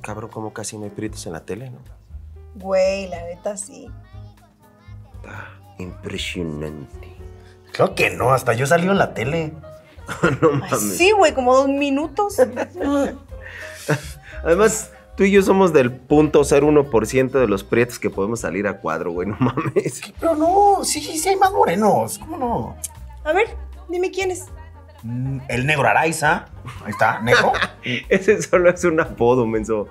Cabrón, como casi no hay prietos en la tele, ¿no? Güey, la neta sí. Impresionante. Claro que no, hasta yo salí en la tele. No mames. Sí, güey, como 2 minutos. Además, tú y yo somos del 0.01% de los prietos que podemos salir a cuadro, güey, no mames. Pero no, sí hay más morenos, ¿cómo no? A ver, dime quién es. El negro Araiza, ahí está, negro. Ese solo es un apodo, menso.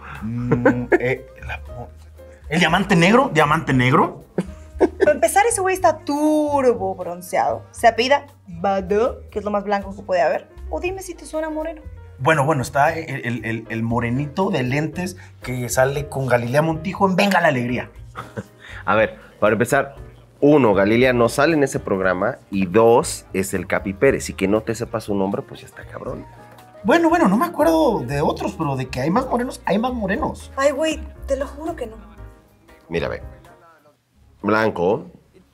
El diamante negro, Para empezar, ese güey está turbo bronceado. Se apellida Bado, que es lo más blanco que puede haber. O dime si te suena moreno. Bueno, está el morenito de lentes que sale con Galilea Montijo en Venga la Alegría. A ver, para empezar, 1, Galilea no sale en ese programa, y 2, es el Capi Pérez. Y que no te sepa su nombre, pues ya está cabrón. Bueno, no me acuerdo de otros, pero de que hay más morenos, hay más morenos. Ay, güey, te lo juro que no. Mira, ve. Blanco,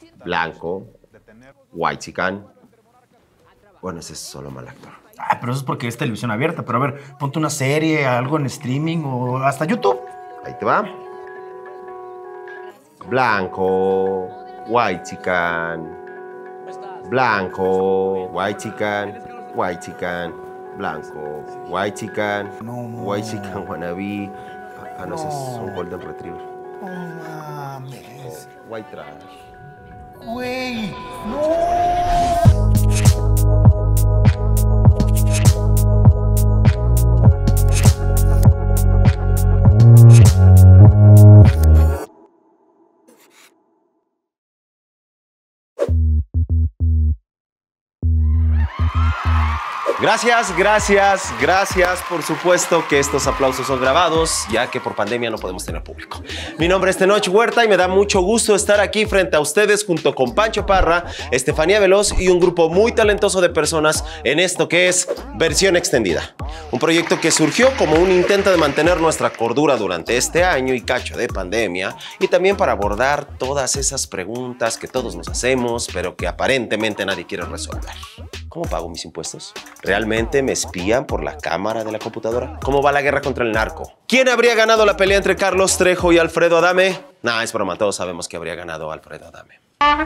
whitexican. Bueno, ese es solo mal actor. Pero eso es porque es televisión abierta. Pero a ver, ponte una serie, algo en streaming o hasta YouTube. Ahí te va. Blanco, whitexican. Blanco, whitexican, blanco, whitexican, whitexican wannabe. Ah, no, ese es un golden retriever. No mames. White trash. Güey, no. Gracias. Por supuesto que estos aplausos son grabados, ya que por pandemia no podemos tener público. Mi nombre es Tenoch Huerta y me da mucho gusto estar aquí frente a ustedes junto con Pancho Parra, Estefanía Veloz y un grupo muy talentoso de personas en esto que es Versión Extendida. Un proyecto que surgió como un intento de mantener nuestra cordura durante este año y cacho de pandemia, y también para abordar todas esas preguntas que todos nos hacemos, pero que aparentemente nadie quiere resolver. ¿Cómo pago mis impuestos? ¿Realmente me espían por la cámara de la computadora? ¿Cómo va la guerra contra el narco? ¿Quién habría ganado la pelea entre Carlos Trejo y Alfredo Adame? Nah, es broma, todos sabemos que habría ganado Alfredo Adame.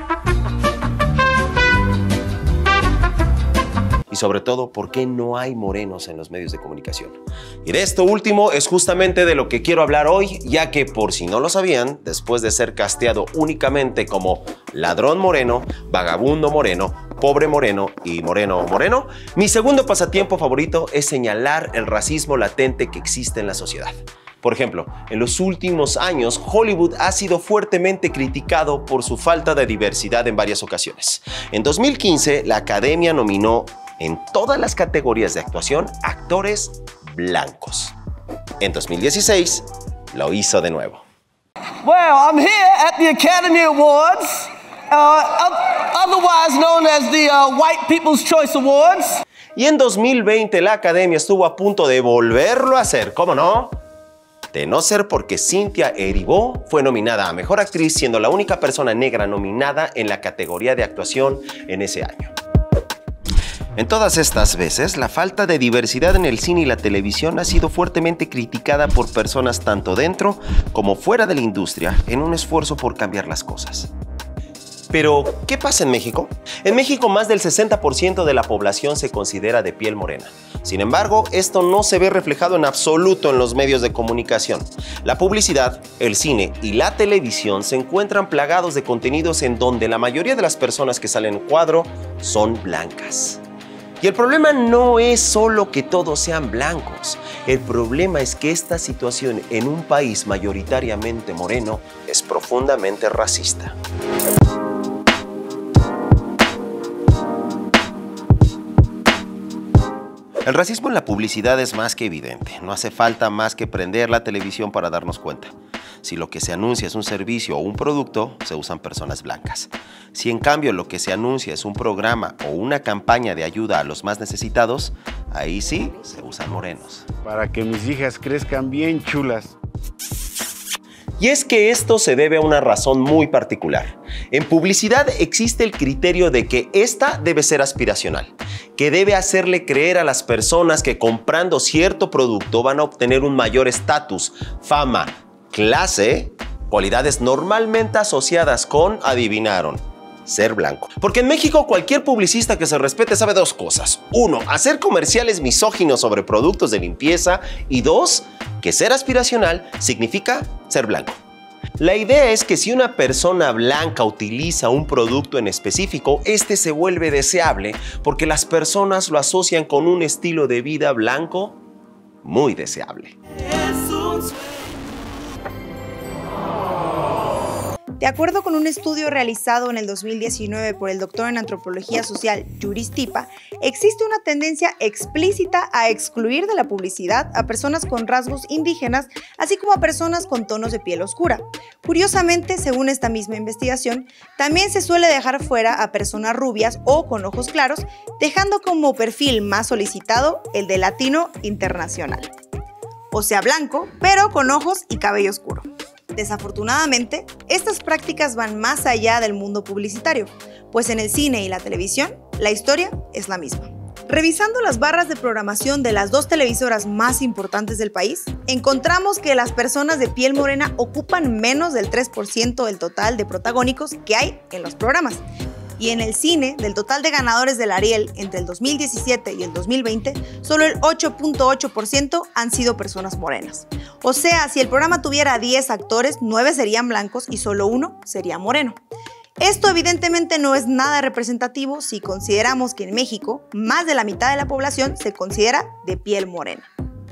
Y sobre todo, ¿por qué no hay morenos en los medios de comunicación? Y de esto último es justamente de lo que quiero hablar hoy, ya que por si no lo sabían, después de ser casteado únicamente como ladrón moreno, vagabundo moreno, pobre moreno y moreno, mi segundo pasatiempo favorito es señalar el racismo latente que existe en la sociedad. Por ejemplo, en los últimos años, Hollywood ha sido fuertemente criticado por su falta de diversidad en varias ocasiones. En 2015, la Academia nominó en todas las categorías de actuación actores blancos. En 2016, lo hizo de nuevo. Well, I'm here at the Academy Awards, otherwise known as the White People's Choice Awards. Y en 2020, la Academia estuvo a punto de volverlo a hacer, ¿cómo no? De no ser porque Cynthia Erivo fue nominada a Mejor Actriz, siendo la única persona negra nominada en la categoría de actuación en ese año. En todas estas veces, la falta de diversidad en el cine y la televisión ha sido fuertemente criticada por personas tanto dentro como fuera de la industria en un esfuerzo por cambiar las cosas. Pero, ¿qué pasa en México? En México, más del 60% de la población se considera de piel morena. Sin embargo, esto no se ve reflejado en absoluto en los medios de comunicación. La publicidad, el cine y la televisión se encuentran plagados de contenidos en donde la mayoría de las personas que salen en cuadro son blancas. Y el problema no es solo que todos sean blancos. El problema es que esta situación en un país mayoritariamente moreno es profundamente racista. El racismo en la publicidad es más que evidente. No hace falta más que prender la televisión para darnos cuenta. Si lo que se anuncia es un servicio o un producto, se usan personas blancas. Si en cambio lo que se anuncia es un programa o una campaña de ayuda a los más necesitados, ahí sí se usan morenos. Para que mis hijas crezcan bien chulas. Y es que esto se debe a una razón muy particular. En publicidad existe el criterio de que esta debe ser aspiracional. que debe hacerle creer a las personas que comprando cierto producto van a obtener un mayor estatus, fama, clase, cualidades normalmente asociadas con, adivinaron, ser blanco. Porque en México cualquier publicista que se respete sabe dos cosas. 1, hacer comerciales misóginos sobre productos de limpieza. Y 2, que ser aspiracional significa ser blanco. La idea es que si una persona blanca utiliza un producto en específico, este se vuelve deseable porque las personas lo asocian con un estilo de vida blanco muy deseable. De acuerdo con un estudio realizado en el 2019 por el doctor en antropología social Yuris Tipa, existe una tendencia explícita a excluir de la publicidad a personas con rasgos indígenas, así como a personas con tonos de piel oscura. Curiosamente, según esta misma investigación, también se suele dejar fuera a personas rubias o con ojos claros, dejando como perfil más solicitado el de latino internacional. O sea, blanco, pero con ojos y cabello oscuro. Desafortunadamente, estas prácticas van más allá del mundo publicitario, pues en el cine y la televisión, la historia es la misma. Revisando las barras de programación de las 2 televisoras más importantes del país, encontramos que las personas de piel morena ocupan menos del 3% del total de protagónicos que hay en los programas. Y en el cine, del total de ganadores del Ariel entre el 2017 y el 2020, solo el 8.8% han sido personas morenas. O sea, si el programa tuviera 10 actores, 9 serían blancos y solo 1 sería moreno. Esto evidentemente no es nada representativo si consideramos que en México, más de la mitad de la población se considera de piel morena.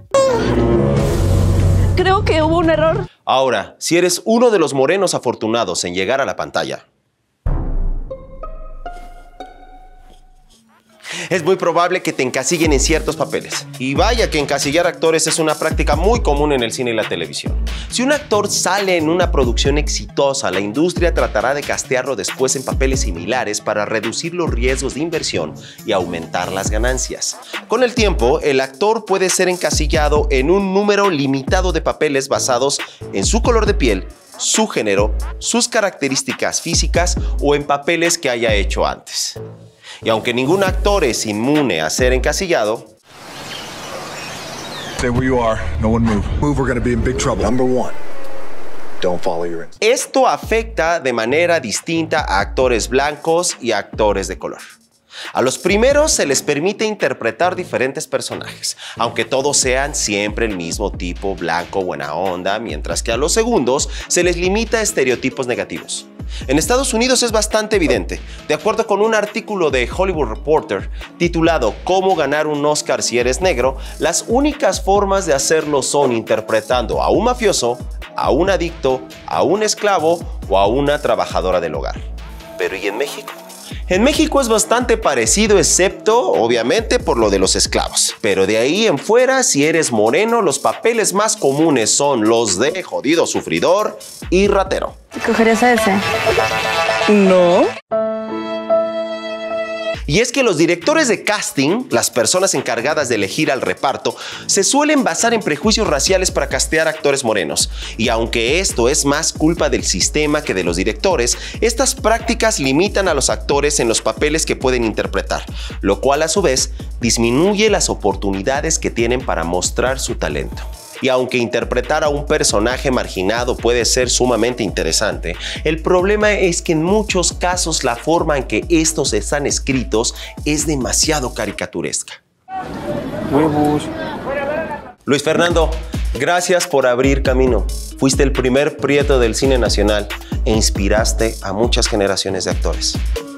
Creo que hubo un error. Ahora, si eres uno de los morenos afortunados en llegar a la pantalla, es muy probable que te encasillen en ciertos papeles. Y vaya que encasillar actores es una práctica muy común en el cine y la televisión. Si un actor sale en una producción exitosa, la industria tratará de castearlo después en papeles similares para reducir los riesgos de inversión y aumentar las ganancias. Con el tiempo, el actor puede ser encasillado en un número limitado de papeles basados en su color de piel, su género, sus características físicas o en papeles que haya hecho antes. Y aunque ningún actor es inmune a ser encasillado, Stay where you are. No one move. Move, we're gonna be in big trouble. Number 1, don't follow your instinct. esto afecta de manera distinta a actores blancos y a actores de color. A los primeros se les permite interpretar diferentes personajes, aunque todos sean siempre el mismo tipo blanco buena onda, mientras que a los segundos se les limita a estereotipos negativos. En Estados Unidos es bastante evidente. De acuerdo con un artículo de Hollywood Reporter titulado ¿Cómo ganar un Oscar si eres negro?, las únicas formas de hacerlo son interpretando a un mafioso, a un adicto, a un esclavo o a una trabajadora del hogar. Pero ¿y en México? En México es bastante parecido, excepto, obviamente, por lo de los esclavos. Pero de ahí en fuera, si eres moreno, los papeles más comunes son los de jodido sufridor y ratero. ¿Cogerías a ese? No. Y es que los directores de casting, las personas encargadas de elegir al reparto, se suelen basar en prejuicios raciales para castear actores morenos. Y aunque esto es más culpa del sistema que de los directores, estas prácticas limitan a los actores en los papeles que pueden interpretar, lo cual a su vez disminuye las oportunidades que tienen para mostrar su talento. Y aunque interpretar a un personaje marginado puede ser sumamente interesante, el problema es que en muchos casos la forma en que estos están escritos es demasiado caricaturesca. Huevos. Luis Fernando, gracias por abrir camino. Fuiste el primer prieto del cine nacional e inspiraste a muchas generaciones de actores.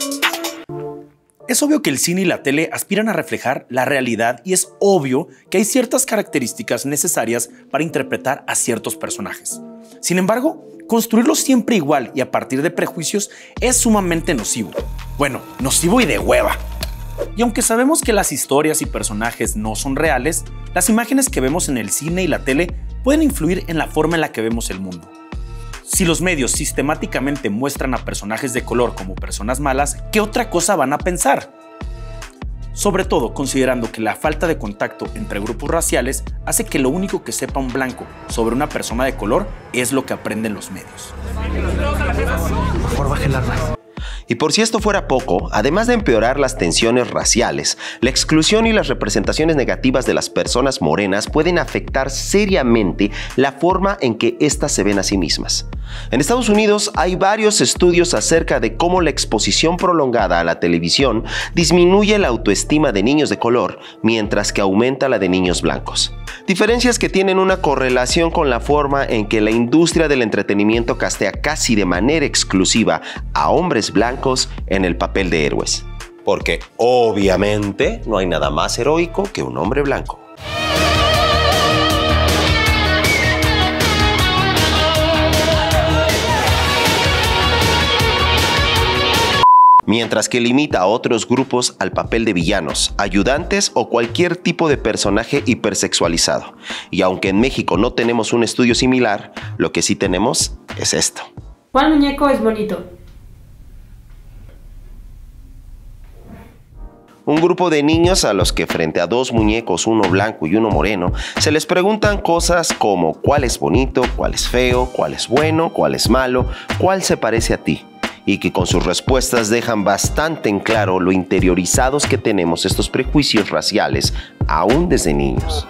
Es obvio que el cine y la tele aspiran a reflejar la realidad y es obvio que hay ciertas características necesarias para interpretar a ciertos personajes. Sin embargo, construirlos siempre igual y a partir de prejuicios es sumamente nocivo. Bueno, nocivo y de hueva. Y aunque sabemos que las historias y personajes no son reales, las imágenes que vemos en el cine y la tele pueden influir en la forma en la que vemos el mundo. Si los medios sistemáticamente muestran a personajes de color como personas malas, ¿qué otra cosa van a pensar? Sobre todo considerando que la falta de contacto entre grupos raciales hace que lo único que sepa un blanco sobre una persona de color es lo que aprenden los medios. Por favor, baje el arma. Y por si esto fuera poco, además de empeorar las tensiones raciales, la exclusión y las representaciones negativas de las personas morenas pueden afectar seriamente la forma en que éstas se ven a sí mismas. En Estados Unidos hay varios estudios acerca de cómo la exposición prolongada a la televisión disminuye la autoestima de niños de color, mientras que aumenta la de niños blancos. Diferencias que tienen una correlación con la forma en que la industria del entretenimiento castea casi de manera exclusiva a hombres blancos en el papel de héroes. Porque obviamente no hay nada más heroico que un hombre blanco. Mientras que limita a otros grupos al papel de villanos, ayudantes o cualquier tipo de personaje hipersexualizado. Y aunque en México no tenemos un estudio similar, lo que sí tenemos es esto. ¿Cuál muñeco es bonito? Un grupo de niños a los que frente a dos muñecos, uno blanco y uno moreno, se les preguntan cosas como cuál es bonito, cuál es feo, cuál es bueno, cuál es malo, cuál se parece a ti. Y que con sus respuestas dejan bastante en claro lo interiorizados que tenemos estos prejuicios raciales aún desde niños.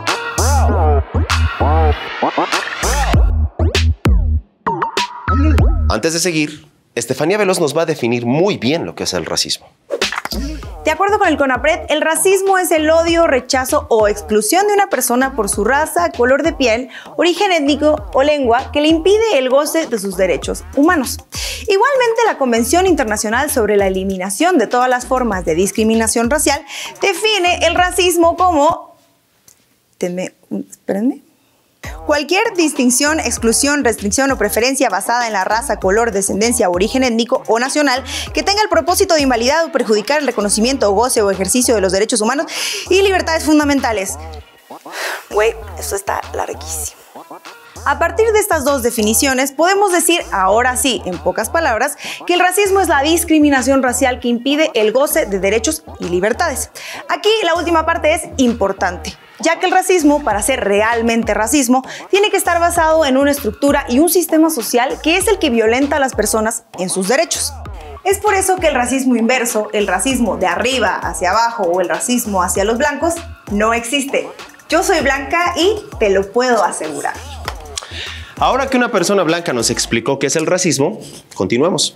Antes de seguir, Estefanía Veloz nos va a definir muy bien lo que es el racismo. De acuerdo con el CONAPRED, el racismo es el odio, rechazo o exclusión de una persona por su raza, color de piel, origen étnico o lengua que le impide el goce de sus derechos humanos. Igualmente, la Convención Internacional sobre la Eliminación de todas las formas de discriminación racial define el racismo como... Espérenme. Cualquier distinción, exclusión, restricción o preferencia basada en la raza, color, descendencia, origen étnico o nacional que tenga el propósito de invalidar o perjudicar el reconocimiento, goce o ejercicio de los derechos humanos y libertades fundamentales. Güey, esto está larguísimo. A partir de estas dos definiciones, podemos decir, ahora sí, en pocas palabras, que el racismo es la discriminación racial que impide el goce de derechos y libertades. Aquí la última parte es importante, ya que el racismo, para ser realmente racismo, tiene que estar basado en una estructura y un sistema social que es el que violenta a las personas en sus derechos. Es por eso que el racismo inverso, el racismo de arriba hacia abajo o el racismo hacia los blancos, no existe. Yo soy blanca y te lo puedo asegurar. Ahora que una persona blanca nos explicó qué es el racismo, continuemos.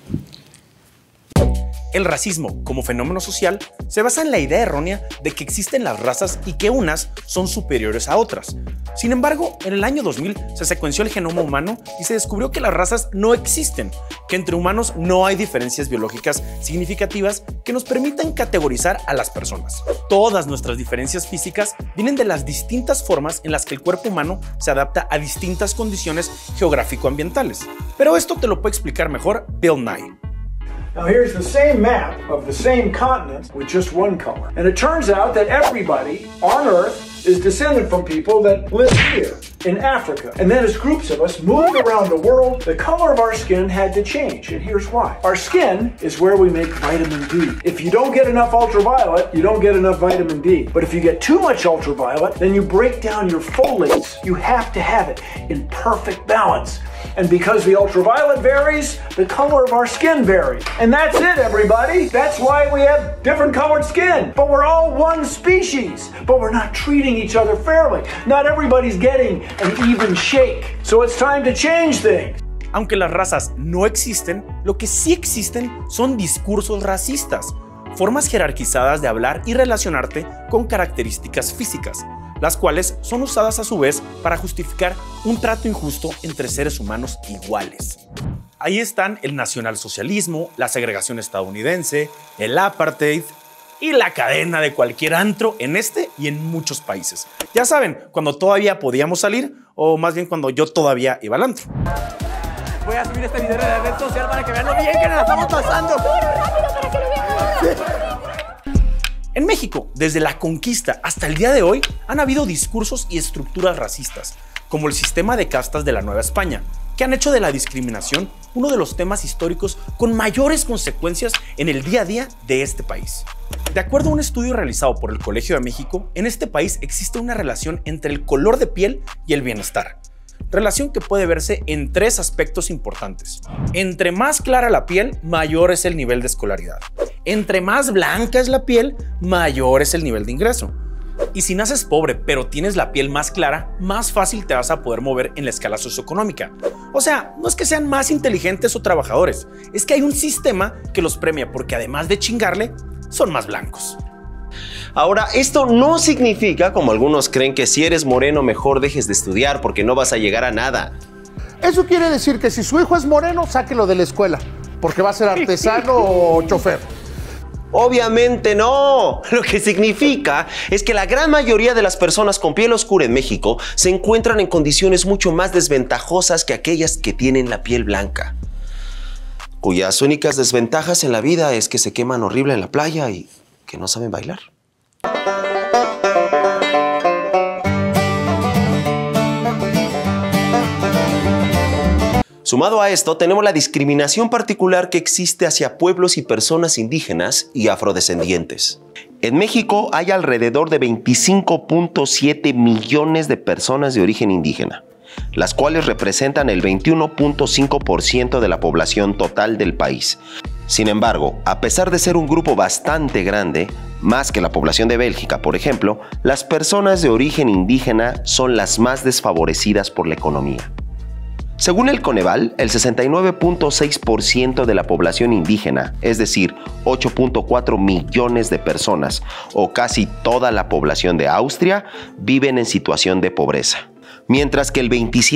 El racismo, como fenómeno social, se basa en la idea errónea de que existen las razas y que unas son superiores a otras. Sin embargo, en el año 2000 se secuenció el genoma humano y se descubrió que las razas no existen, que entre humanos no hay diferencias biológicas significativas que nos permitan categorizar a las personas. Todas nuestras diferencias físicas vienen de las distintas formas en las que el cuerpo humano se adapta a distintas condiciones geográfico-ambientales. Pero esto te lo puede explicar mejor Bill Nye. Now here's the same map of the same continent with just one color. And it turns out that everybody on Earth is descended from people that live here in Africa. And then as groups of us moved around the world, the color of our skin had to change. And here's why. Our skin is where we make vitamin D. If you don't get enough ultraviolet, you don't get enough vitamin D. But if you get too much ultraviolet, then you break down your folates. You have to have it in perfect balance. And because the ultraviolet varies, the color of our skin varies. And that's it, everybody. That's why we have different colored skin. But we're all one species. But we're not treating each other fairly. Not everybody's getting an even shake. So it's time to change things. Aunque las razas no existen, lo que sí existen son discursos racistas, formas jerarquizadas de hablar y relacionarte con características físicas, las cuales son usadas a su vez para justificar un trato injusto entre seres humanos iguales. Ahí están el nacionalsocialismo, la segregación estadounidense, el apartheid y la cadena de cualquier antro en este y en muchos países. Ya saben, cuando todavía podíamos salir, o más bien cuando yo todavía iba al antro. Voy a subir este video en la red social para que vean lo bien que nos la estamos pasando. En México, desde la conquista hasta el día de hoy, han habido discursos y estructuras racistas, como el sistema de castas de la Nueva España, que han hecho de la discriminación uno de los temas históricos con mayores consecuencias en el día a día de este país. De acuerdo a un estudio realizado por el Colegio de México, en este país existe una relación entre el color de piel y el bienestar. relación que puede verse en 3 aspectos importantes. Entre más clara la piel, mayor es el nivel de escolaridad. Entre más blanca es la piel, mayor es el nivel de ingreso. Y si naces pobre, pero tienes la piel más clara, más fácil te vas a poder mover en la escala socioeconómica. O sea, no es que sean más inteligentes o trabajadores, es que hay un sistema que los premia porque además de chingarle, son más blancos. Ahora, esto no significa, como algunos creen, que si eres moreno mejor dejes de estudiar porque no vas a llegar a nada. Eso quiere decir que si su hijo es moreno, sáquelo de la escuela, porque va a ser artesano o chofer. Obviamente no. Lo que significa es que la gran mayoría de las personas con piel oscura en México se encuentran en condiciones mucho más desventajosas que aquellas que tienen la piel blanca, cuyas únicas desventajas en la vida es que se queman horrible en la playa y que no saben bailar. Sumado a esto, tenemos la discriminación particular que existe hacia pueblos y personas indígenas y afrodescendientes. En México hay alrededor de 25.7 millones de personas de origen indígena, las cuales representan el 21.5% de la población total del país. Sin embargo, a pesar de ser un grupo bastante grande, más que la población de Bélgica, por ejemplo, las personas de origen indígena son las más desfavorecidas por la economía. Según el Coneval, el 69.6% de la población indígena, es decir, 8.4 millones de personas, o casi toda la población de Austria, viven en situación de pobreza. Mientras que el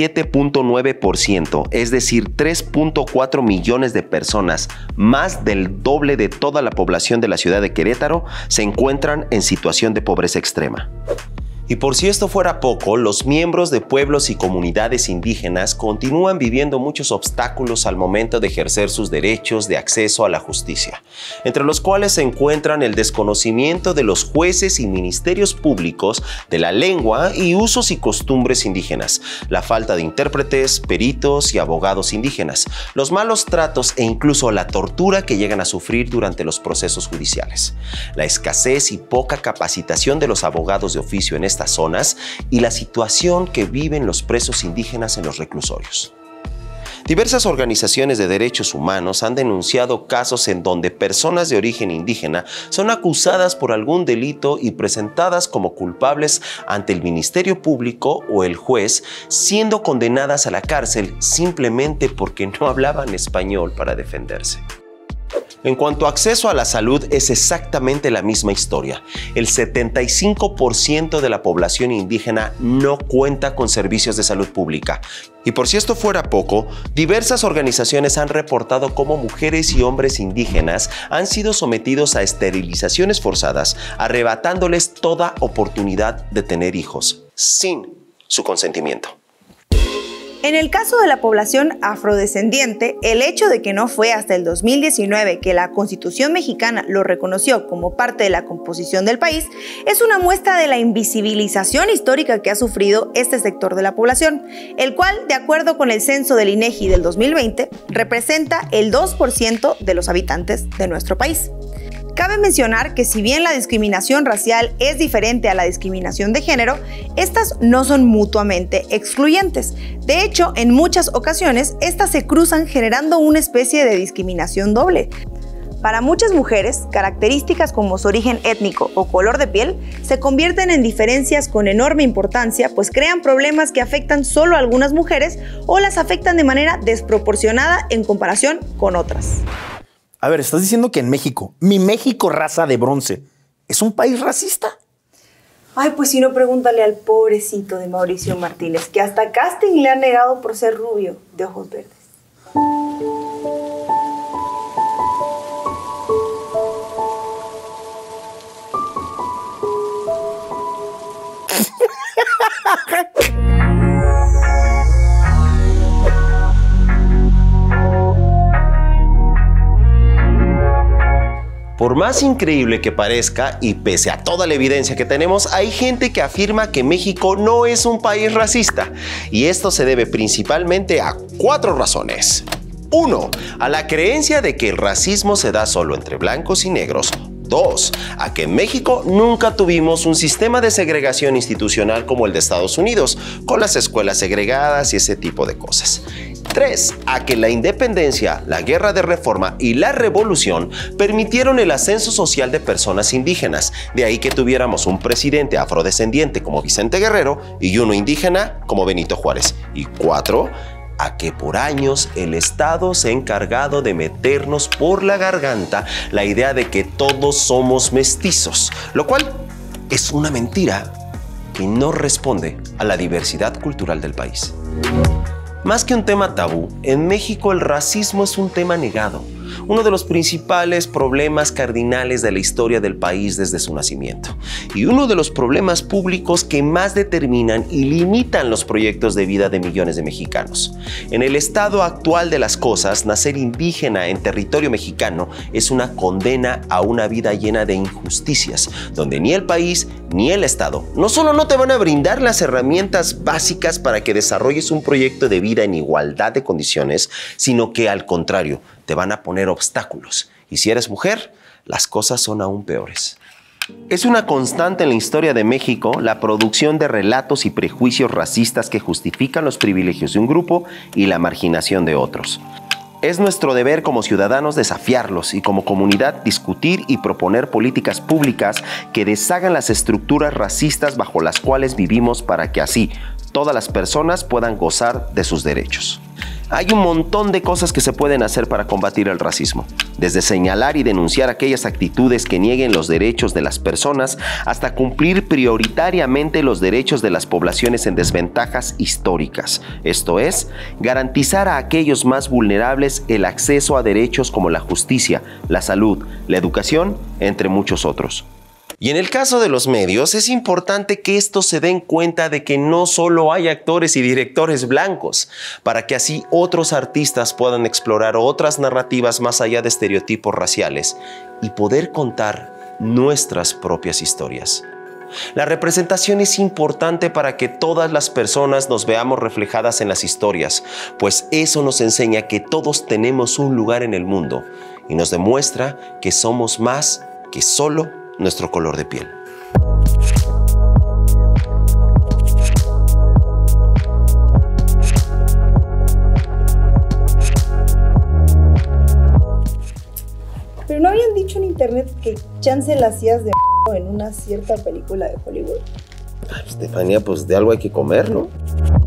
27.9%, es decir, 3.4 millones de personas, más del doble de toda la población de la ciudad de Querétaro, se encuentran en situación de pobreza extrema. Y por si esto fuera poco, los miembros de pueblos y comunidades indígenas continúan viviendo muchos obstáculos al momento de ejercer sus derechos de acceso a la justicia, entre los cuales se encuentran el desconocimiento de los jueces y ministerios públicos de la lengua y usos y costumbres indígenas, la falta de intérpretes, peritos y abogados indígenas, los malos tratos e incluso la tortura que llegan a sufrir durante los procesos judiciales, la escasez y poca capacitación de los abogados de oficio en estas zonas y la situación que viven los presos indígenas en los reclusorios. Diversas organizaciones de derechos humanos han denunciado casos en donde personas de origen indígena son acusadas por algún delito y presentadas como culpables ante el Ministerio Público o el juez, siendo condenadas a la cárcel simplemente porque no hablaban español para defenderse. En cuanto a acceso a la salud, es exactamente la misma historia. El 75% de la población indígena no cuenta con servicios de salud pública. Y por si esto fuera poco, diversas organizaciones han reportado cómo mujeres y hombres indígenas han sido sometidos a esterilizaciones forzadas, arrebatándoles toda oportunidad de tener hijos, sin su consentimiento. En el caso de la población afrodescendiente, el hecho de que no fue hasta el 2019 que la Constitución mexicana lo reconoció como parte de la composición del país es una muestra de la invisibilización histórica que ha sufrido este sector de la población, el cual, de acuerdo con el censo del INEGI del 2020, representa el 2% de los habitantes de nuestro país. Cabe mencionar que si bien la discriminación racial es diferente a la discriminación de género, estas no son mutuamente excluyentes. De hecho, en muchas ocasiones, estas se cruzan generando una especie de discriminación doble. Para muchas mujeres, características como su origen étnico o color de piel se convierten en diferencias con enorme importancia, pues crean problemas que afectan solo a algunas mujeres o las afectan de manera desproporcionada en comparación con otras. A ver, ¿estás diciendo que en México, mi México raza de bronce, es un país racista? Ay, pues si no, pregúntale al pobrecito de Mauricio Martínez, que hasta casting le han negado por ser rubio, de ojos verdes. Por más increíble que parezca, y pese a toda la evidencia que tenemos, hay gente que afirma que México no es un país racista. Y esto se debe principalmente a 4 razones. 1. A la creencia de que el racismo se da solo entre blancos y negros. 2, a que en México nunca tuvimos un sistema de segregación institucional como el de Estados Unidos, con las escuelas segregadas y ese tipo de cosas. 3, a que la independencia, la guerra de reforma y la revolución permitieron el ascenso social de personas indígenas. De ahí que tuviéramos un presidente afrodescendiente como Vicente Guerrero y uno indígena como Benito Juárez. Y 4, a que por años el Estado se ha encargado de meternos por la garganta la idea de que todos somos mestizos, lo cual es una mentira que no responde a la diversidad cultural del país. Más que un tema tabú, en México el racismo es un tema negado, uno de los principales problemas cardinales de la historia del país desde su nacimiento, y uno de los problemas públicos que más determinan y limitan los proyectos de vida de millones de mexicanos. En el estado actual de las cosas, nacer indígena en territorio mexicano es una condena a una vida llena de injusticias, donde ni el país ni el Estado no solo no te van a brindar las herramientas básicas para que desarrolles un proyecto de vida en igualdad de condiciones, sino que al contrario, te van a poner obstáculos. Y si eres mujer, las cosas son aún peores. Es una constante en la historia de México la producción de relatos y prejuicios racistas que justifican los privilegios de un grupo y la marginación de otros. Es nuestro deber como ciudadanos desafiarlos y como comunidad discutir y proponer políticas públicas que deshagan las estructuras racistas bajo las cuales vivimos para que así todas las personas puedan gozar de sus derechos. Hay un montón de cosas que se pueden hacer para combatir el racismo, desde señalar y denunciar aquellas actitudes que nieguen los derechos de las personas hasta cumplir prioritariamente los derechos de las poblaciones en desventajas históricas. Esto es, garantizar a aquellos más vulnerables el acceso a derechos como la justicia, la salud, la educación, entre muchos otros. Y en el caso de los medios, es importante que estos se den cuenta de que no solo hay actores y directores blancos, para que así otros artistas puedan explorar otras narrativas más allá de estereotipos raciales y poder contar nuestras propias historias. La representación es importante para que todas las personas nos veamos reflejadas en las historias, pues eso nos enseña que todos tenemos un lugar en el mundo y nos demuestra que somos más que solo nuestro color de piel. Pero ¿no habían dicho en internet que chance la hacías de en una cierta película de Hollywood? Estefanía, pues de algo hay que comer, ¿no?